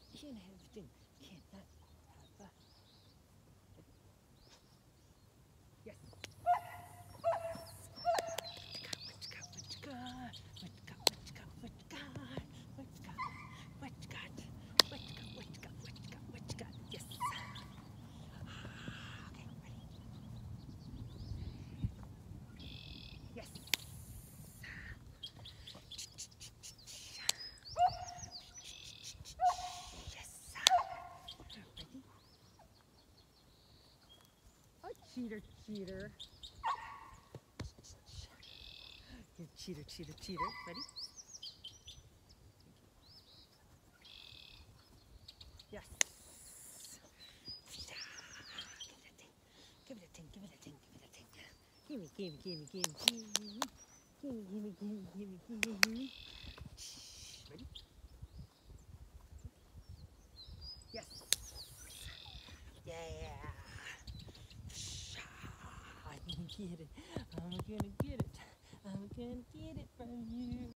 can't have thing. Can't not have a. Yes. What you got? What you got? What you got? What you got? What you got? What you got? What you got? What you got? What you got? What you got? What you got? Yes. Okay, ready? Yes. Yes. Ready? Oh, cheater, cheater. You cheater, cheater, cheater. Ready? Yes. Give it a ting, give it a ting, give it a ting, give it a ting. Gimme, gimme, gimme, gimme, gimme. Gimme, gimme, gimme, gimme, gimme, gimme. Ready? Yes. Yeah. I'm gonna get it. I'm gonna get it. I'm gonna get it from you.